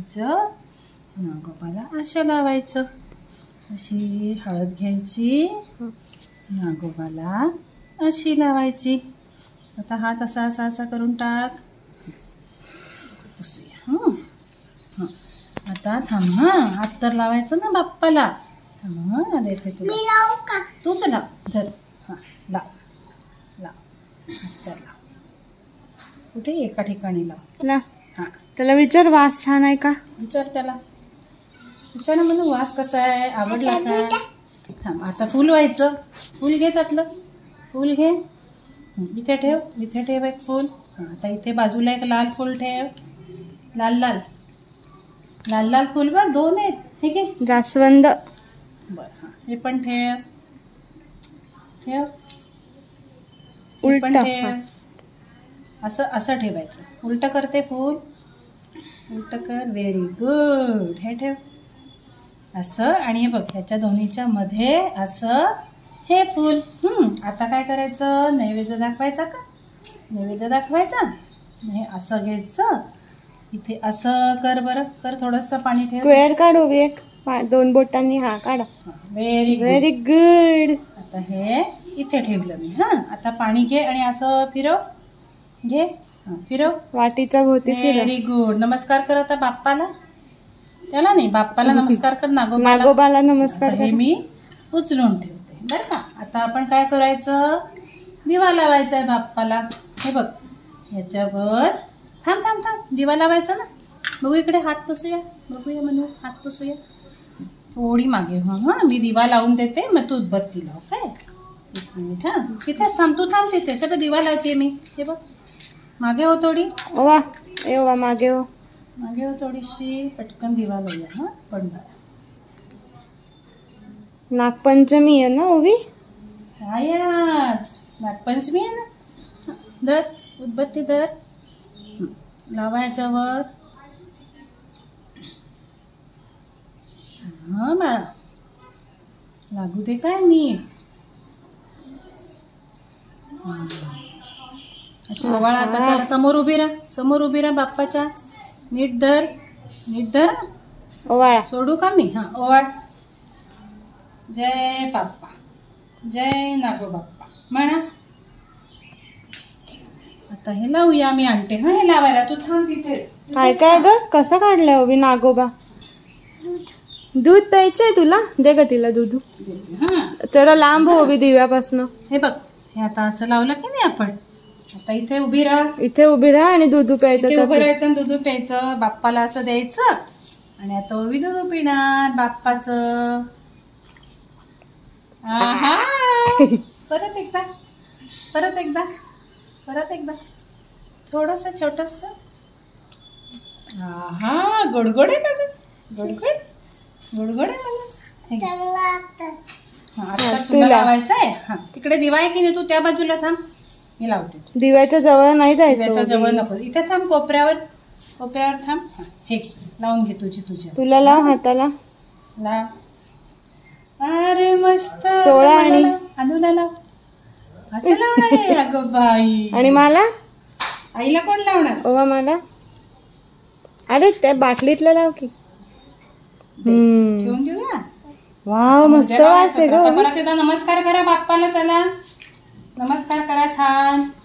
करायचं, नागोबाला असं लावायचं. अशी हळद घ्यायची, नागोबाला अशी लावायची. आता हात असा असा असा करून टाक. पुसूया. आता थांब. हात तर लावायचं ना बाप्पाला. थांब. आले ते तुला. तूच लाव. धर. लाव हात तर लाव. कुठे एका ठिकाणी लाव. त्याला विचार वास छान आहे का. विचार त्याला. विचार म्हणून वास कसा आहे, आवडला का. थांब. आता फुल व्हायचं. फुल घे. त्यातलं फुल घे. इथे ठेव. इथे ठेव एक फुल. आता इथे बाजूला एक लाल फुल ठेव. लाल लाल लाल लाल फुल बघ. 2 आहेत. हे घे. जास्वंद. बरं. हे पण ठेव. ठेव. उलट ठेव. असं असं ठेवायचं. उलट करते फुल. उलट कर. Very good. हे ठेव असं. आणि हे बघ ह्याच्या दोन्हीच्या मध्ये असं हे फुल. आता काय करायचं, नैवेद्य दाखवायचा का. नैवेद्य दाखवायचा. हे असं घ्यायचं. इथे असं कर. बरं कर. थोडंसं पाणी ठेव. स्क्वेअर काढ उभी एक 2 बोटांनी. काढा. Very good. आता हे इथे ठेवलं मी. आता पाणी घे आणि असं फिरव. घे. फिरव. वाटीच्या भोवती. Very good. नमस्कार कर आता बाप्पाला. त्याला नाही, बाप्पाला नमस्कार कर. नागोबाला नमस्कार. हे मी उचलून ठेवते बरं का. आता आपण काय करायचं, दिवा लावायचा आहे बाप्पाला. हे बघ याच्यावर. थांब थांब थांब. दिवा लावायचा ना. बघू इकडे. हात पुसूया. बघूया म्हणून हात पुसूया. थोडी मागे मी दिवा लावून देते, मग तू उदबत्ती लाव. काय 1 मिनिट. तिथेच थांब. तू थांब तिथे. सगळं दिवा लावते मी. हे बघ मागे हो थोडी. ओवा मागे हो. मागे हो थोडीशी. पटकन दिवा लावूया. पण नागपंचमी आहे ना ओवी. काय आज नागपंचमी आहे ना. दर उदबत्ती दर. लावा याच्यावर. बाळा लागू दे काय नीट. अशी ओवाळा. आता चला समोर उभी राहा. समोर उभी राहा बाप्पाच्या. नीट धर. नीट धर. ओवाळा. सोडू का मी. ओवाळ. जय बाप्पा. जय नागोबाप्पा म्हणा. आता हे लावूया. मी आणते. हे लावायला. तू थांब तिथेच. काय काय ग. कसं काढलंय ओवी नागोबा. दूध प्यायचंय तुला. दे ग तिला दूध. जरा लांब हो ओवी दिव्यापासून. हे बघ. हे आता असं लावलं की नाही आपण. आता इथे उभी राहा. इथे उभी राहा आणि दूध प्यायचं. उभं राहायचं आणि दूध प्यायचं. बाप्पाला असं द्यायचं. आणि आता ओवी दूध पिणार बाप्पाचं. परत एकदा. परत एकदा. परत एकदा. थोडस छोटस. गोडगोड आहे का. गोडगोड. गोडगोड आहे मला. आता तुला लावायचंय. तिकडे दिवा आहे की नाही. तू त्या बाजूला थांब. मी लावते. दिव्याच्या जवळ नाही जायचं. दिव्याच्या जवळ नको. इथे थांब. कोपऱ्यावर. कोपऱ्यावर थांब. हे लावून घे तुझ्या. तुला लाव हाताला. लाव. अरे मस्त. चोळा आणि अनुला लाव. असं लावणार आहे. अगं बाई. आणि मला. आईला कोण लावणार. ओवा मला. अरे त्या बाटलीतलं लाव की. ठेवून घेऊया. वाव मस्त वास आहे ग. परत एकदा नमस्कार करा बाप्पाला. चला नमस्कार करा छान.